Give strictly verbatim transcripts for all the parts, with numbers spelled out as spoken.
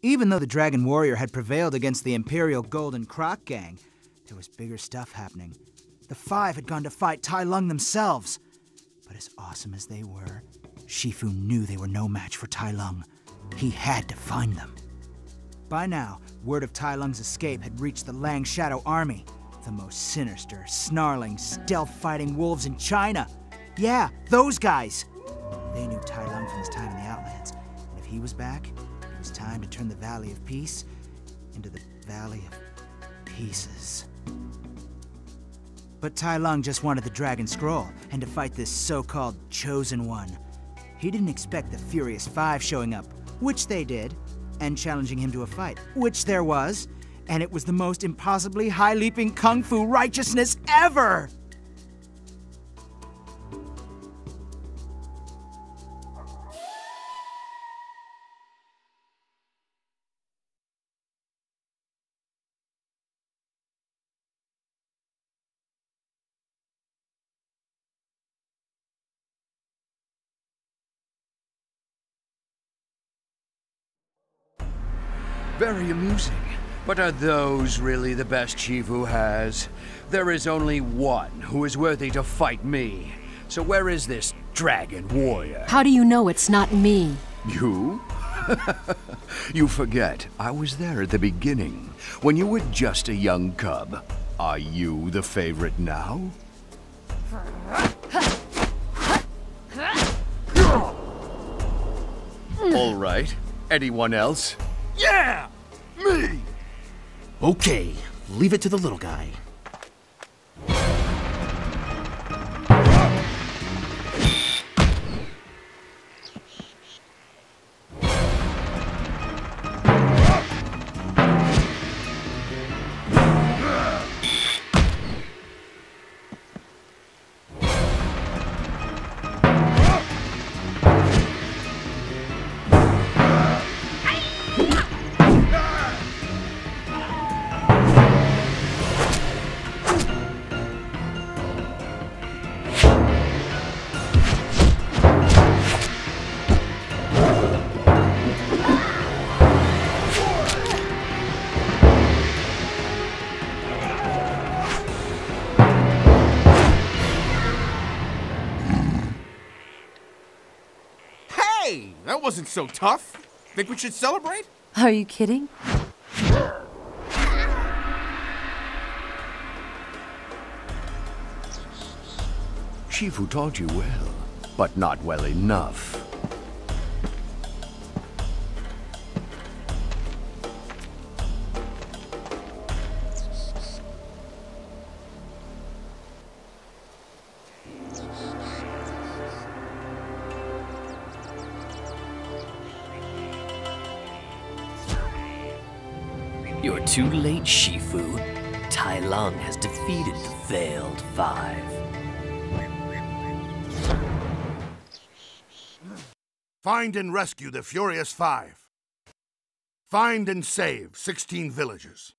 Even though the Dragon Warrior had prevailed against the Imperial Golden Croc Gang, there was bigger stuff happening. The Five had gone to fight Tai Lung themselves. But as awesome as they were, Shifu knew they were no match for Tai Lung. He had to find them. By now, word of Tai Lung's escape had reached the Lang Shadow Army, the most sinister, snarling, stealth-fighting wolves in China. Yeah, those guys! They knew Tai Lung from his time in the Outlands, and if he was back, it was time to turn the Valley of Peace into the Valley of Pieces. But Tai Lung just wanted the Dragon Scroll, and to fight this so-called Chosen One. He didn't expect the Furious Five showing up, which they did, and challenging him to a fight, which there was, and it was the most impossibly high-leaping kung fu righteousness ever! Very amusing. But are those really the best Shifu has? There is only one who is worthy to fight me. So where is this Dragon Warrior? How do you know it's not me? You? You forget, I was there at the beginning, when you were just a young cub. Are you the favorite now? All right. Anyone else? Yeah! Me! Okay, leave it to the little guy. Hey, that wasn't so tough. Think we should celebrate? Are you kidding? Shifu taught you well, but not well enough. You're too late, Shifu. Tai Lung has defeated the Veiled Five. Find and rescue the Furious Five. Find and save sixteen villagers.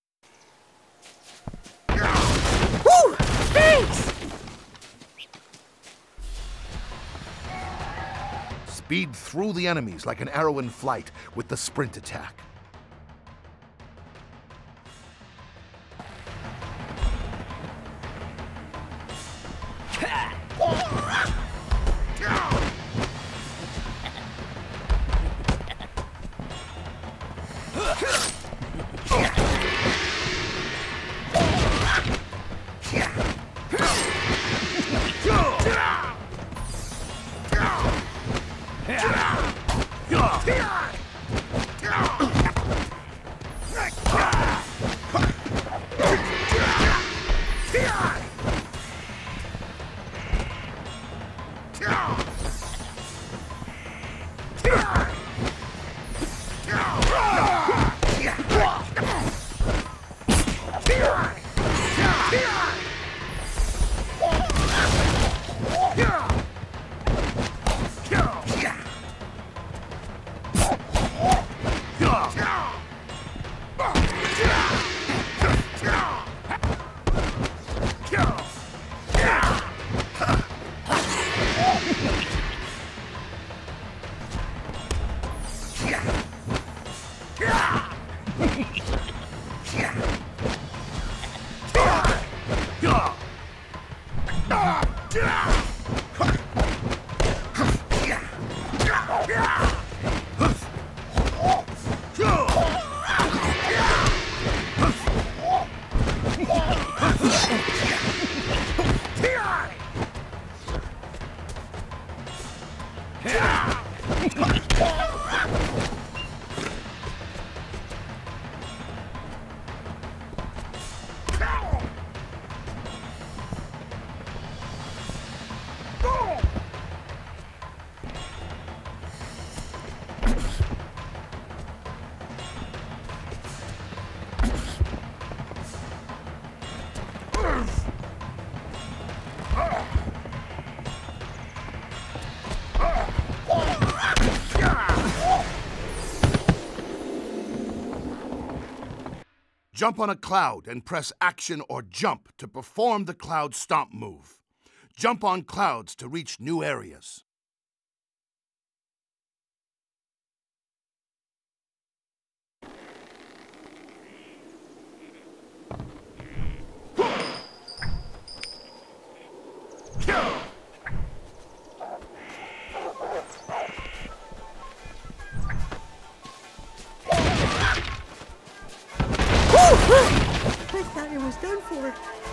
Woo! Thanks! Speed through the enemies like an arrow in flight with the sprint attack. Jump on a cloud and press action or jump to perform the cloud stomp move. Jump on clouds to reach new areas. I thought it was done for.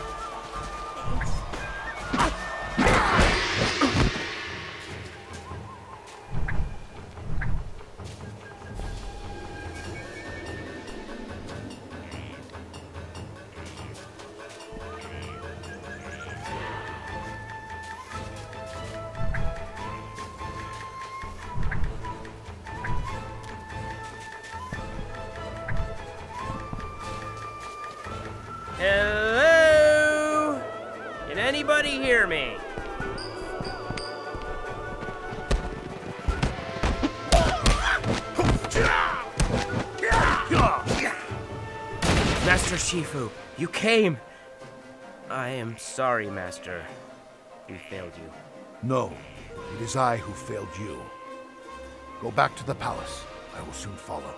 Hello? Can anybody hear me? Master Shifu, you came. I am sorry, Master. We failed you. No, it is I who failed you. Go back to the palace. I will soon follow.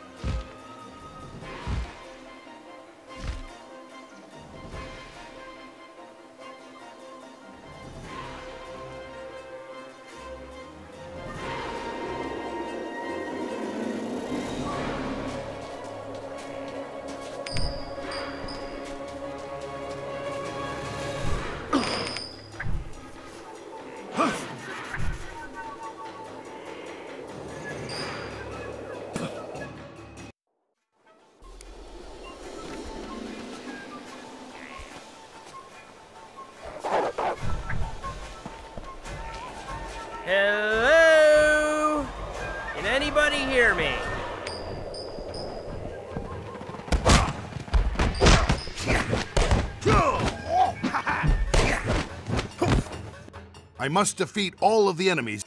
Hello? Can anybody hear me? I must defeat all of the enemies.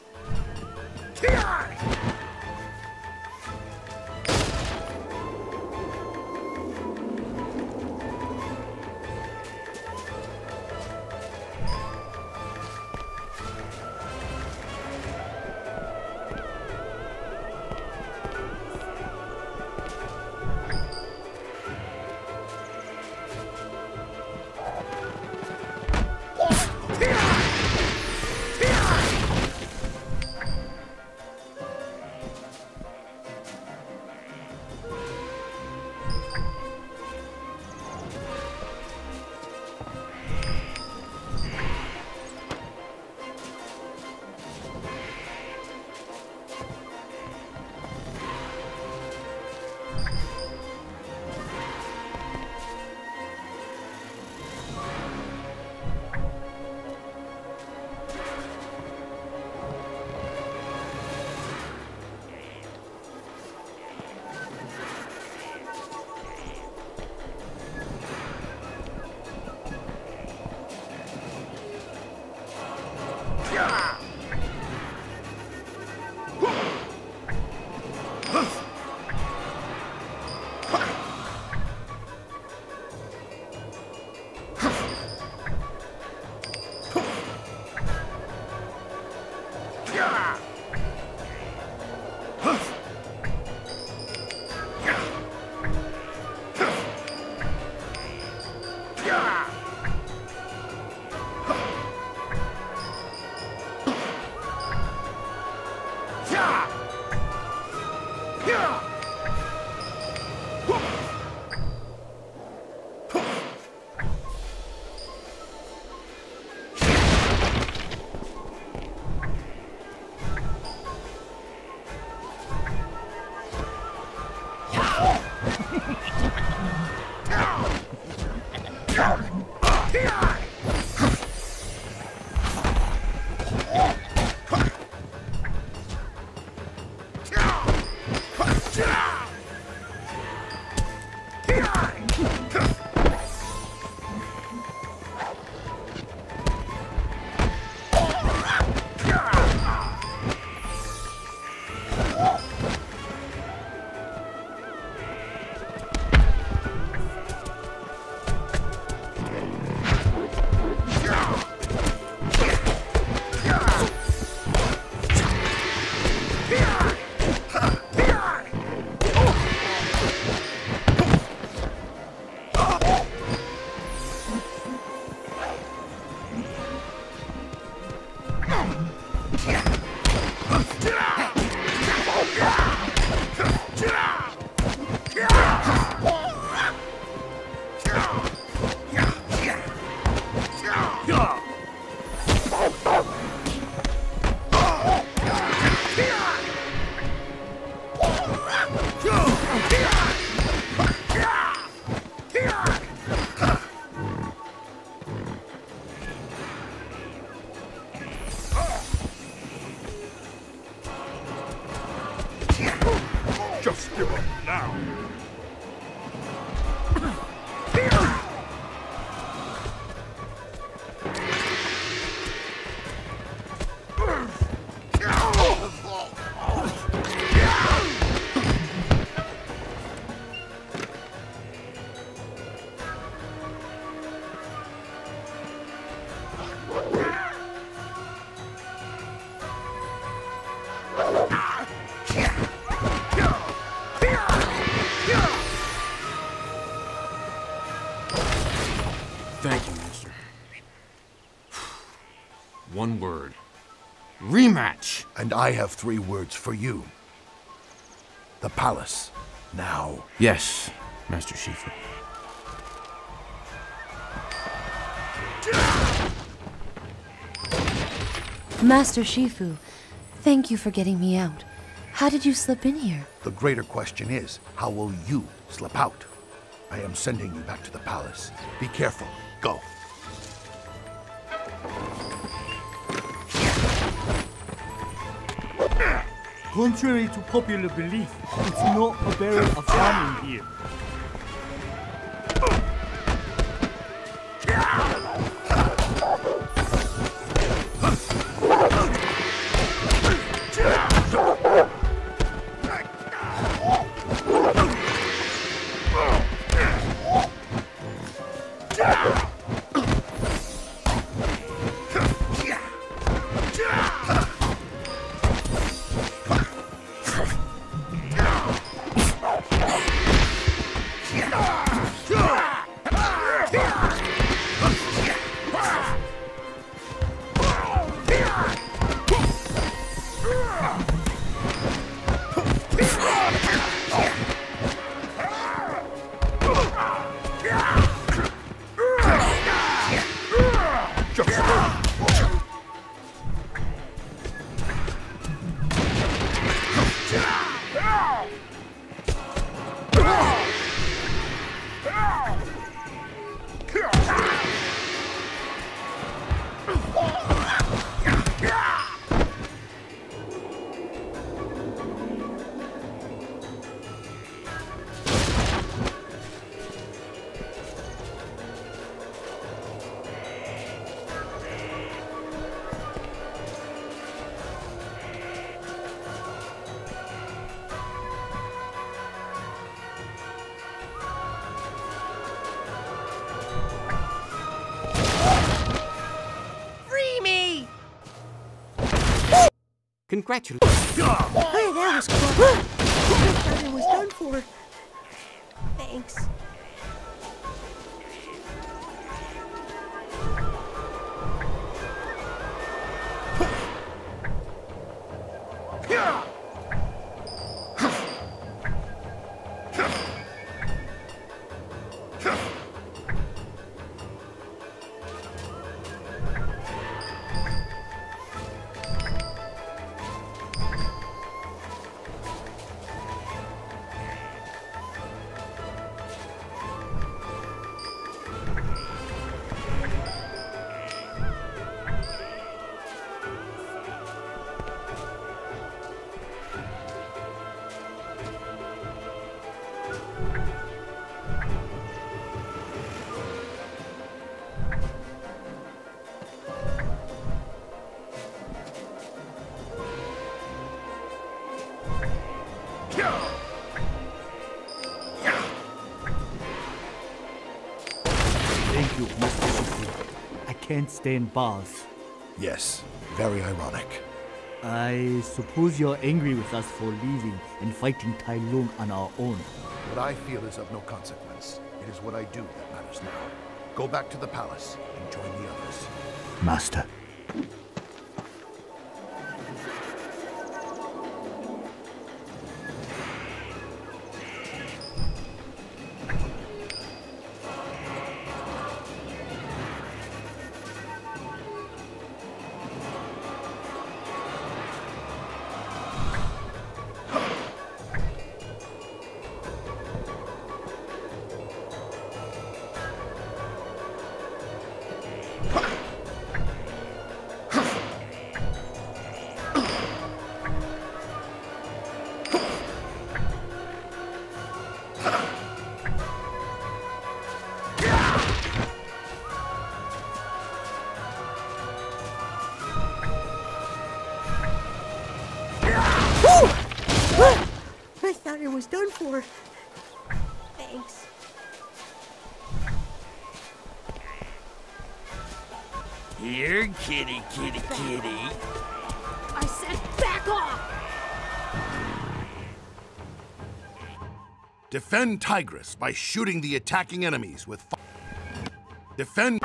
Just give up now. Thank you, Master. One word. Rematch! And I have three words for you. The palace. Now. Yes, Master Shifu. Master Shifu, thank you for getting me out. How did you slip in here? The greater question is, how will you slip out? I am sending you back to the palace. Be careful. Go. Contrary to popular belief, it's not a barrel of fun in here. Congratulations. Hey, that was close. I thought I was done for. Thanks. Thank you, Mister Shifu. I can't stand bars. Yes, very ironic. I suppose you're angry with us for leaving and fighting Tai Lung on our own. What I feel is of no consequence. It is what I do that matters now. Go back to the palace and join the others. Master. I thought it was done for. Thanks. Here, kitty, kitty, kitty. I said back off! Defend Tigress by shooting the attacking enemies with fire. Defend...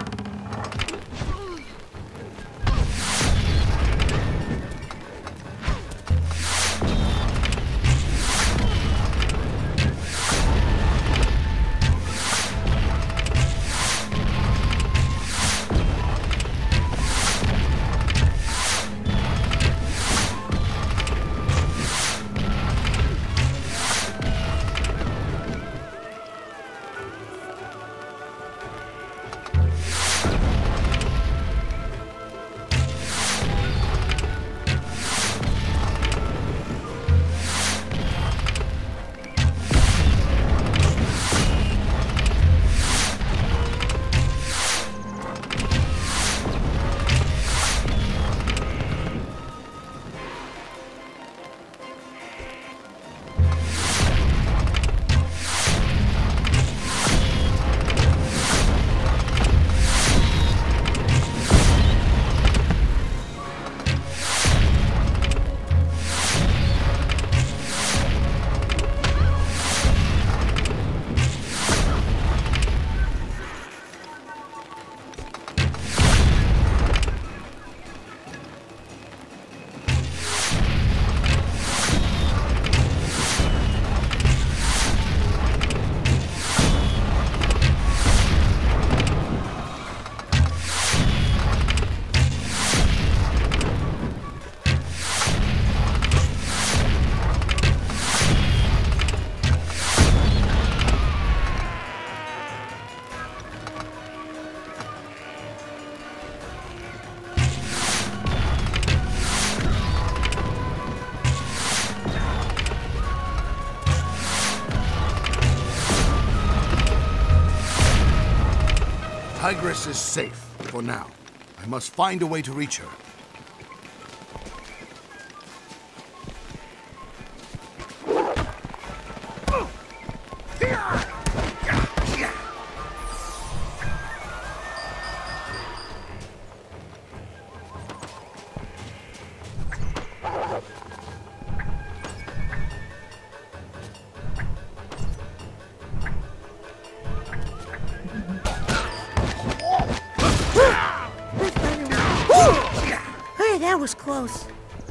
Tigress is safe, for now. I must find a way to reach her. That was close.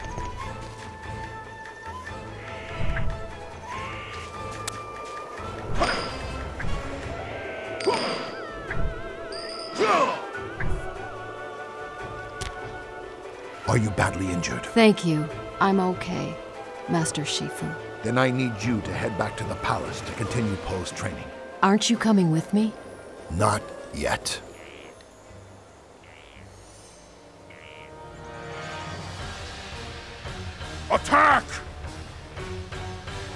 Are you badly injured? Thank you. I'm okay, Master Shifu. Then I need you to head back to the palace to continue Po's training. Aren't you coming with me? Not yet. Attack!